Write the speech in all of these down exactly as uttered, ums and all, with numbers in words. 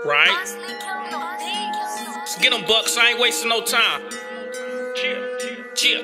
Right? Let's get them, Bucks. I ain't wasting no time. Chill, chill.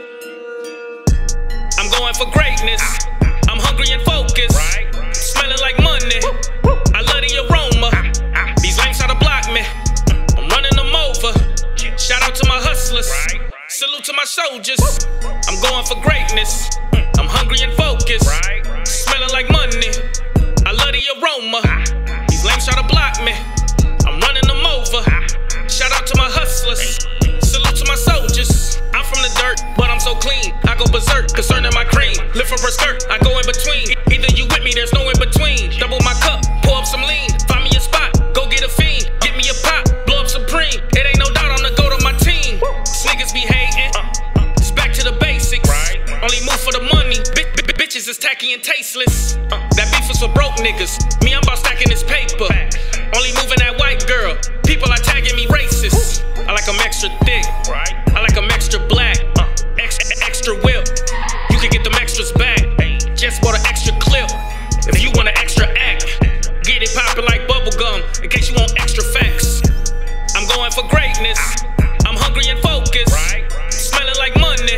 I'm going for greatness. I'm hungry and focused. Smelling like money. I love the aroma. These lames try to block me. I'm running them over. Shout out to my hustlers. Salute to my soldiers. I'm going for greatness. I'm hungry and focused. Smelling like money. I love the aroma. These lames try to block me. I'm running them over. Shout out to my hustlers. Salute to my soldiers. I'm from the dirt, but I'm so clean. I go berserk concerning my cream. Lift up her skirt, I go in between. Either you with me, there's no in between. Double my cup, pour up some lean. Find me a spot, go get a fiend. Get me a pop, blow up Supreme. It ain't no doubt I'm the go to my team. Niggas be hating. It's back to the basics. Only move for the money. B -b bitches is tacky and tasteless. That beef is for broke niggas. Me, I'm about stacking this paper. Only moving that white girl. People are tagging me racist. I like them extra thick. I like them extra black. Extra, extra whip. You can get them extras back. Just bought an extra clip. If you want an extra act, get it poppin' like bubblegum. In case you want extra facts. I'm going for greatness. I'm hungry and focused. Smelling like money.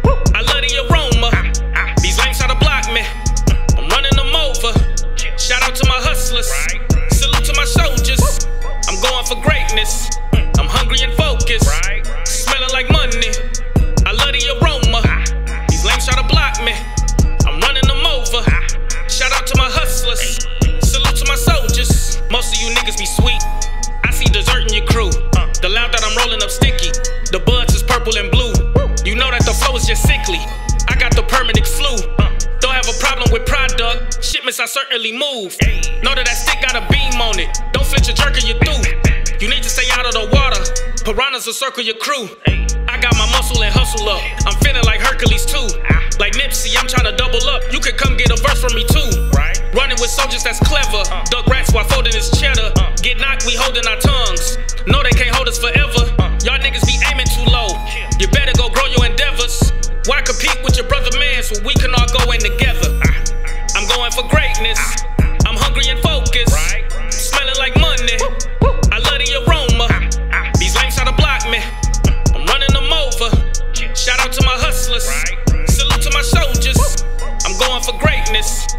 I love the aroma. These lames try to block me. I'm running them over. Shout out to my hustlers. Salute to my soldiers. I'm going for greatness. I'm hungry and focused. Smelling like money. I love the aroma. These lames try to block me. I'm running them over. Shout out to my hustlers. Salute to my soldiers. Most of you niggas be sweet. I see dessert in your crew. The loud that I'm rolling up sticky. The buds is purple and blue. You know that the flow is just sickly. I got the permanent flu. Don't have a problem with product. Shipments I certainly move. Know that that stick got a beam on it. Don't flinch a jerk or you through. You need to stay out of the water. Piranhas will circle your crew. I got my muscle and hustle up. I'm feeling like Hercules too. Like Nipsey, I'm trying to double up. You could come get a verse from me too. Running with soldiers that's clever. Duck rats while folding his cheddar. Get knocked, we holding our tongues. No, they can't hold us forever. Y'all niggas be aiming too low. You better go grow your endeavors. Why compete with your brother man so we can all go in together? I'm going for greatness. I'm hungry and focused. Smelling like money. I love the aroma. These lames try to block me. I'm running them over. Shout out to my hustlers. Salute to my soldiers. I'm going for greatness.